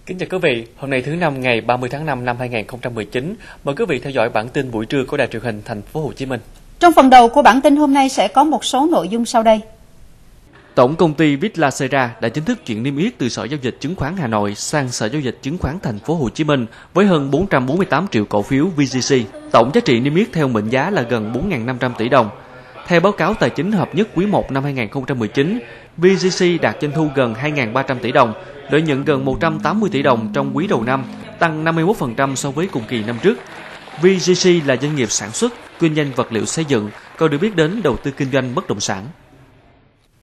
Kính chào quý vị, hôm nay thứ Năm ngày 30 tháng 5 năm 2019, mời quý vị theo dõi bản tin buổi trưa của Đài truyền hình Thành phố Hồ Chí Minh. Trong phần đầu của bản tin hôm nay sẽ có một số nội dung sau đây. Tổng công ty Vietcetera đã chính thức chuyển niêm yết từ Sở Giao dịch Chứng khoán Hà Nội sang Sở Giao dịch Chứng khoán Thành phố Hồ Chí Minh với hơn 448 triệu cổ phiếu VGC. Tổng giá trị niêm yết theo mệnh giá là gần 4.500 tỷ đồng. Theo báo cáo tài chính hợp nhất quý 1 năm 2019, VGC đạt doanh thu gần 2.300 tỷ đồng, lợi nhuận gần 180 tỷ đồng trong quý đầu năm, tăng 51% so với cùng kỳ năm trước. VGC là doanh nghiệp sản xuất, kinh doanh vật liệu xây dựng, còn được biết đến đầu tư kinh doanh bất động sản.